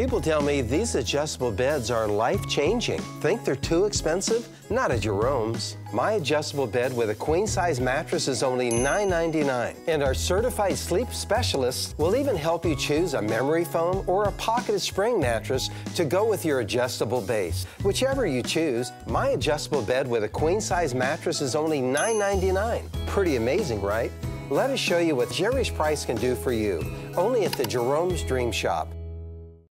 People tell me these adjustable beds are life-changing. Think they're too expensive? Not at Jerome's. My adjustable bed with a queen-size mattress is only $9.99. And our certified sleep specialists will even help you choose a memory foam or a pocketed spring mattress to go with your adjustable base. Whichever you choose, my adjustable bed with a queen-size mattress is only $9.99. Pretty amazing, right? Let us show you what Jerry's price can do for you, only at the Jerome's Dream Shop.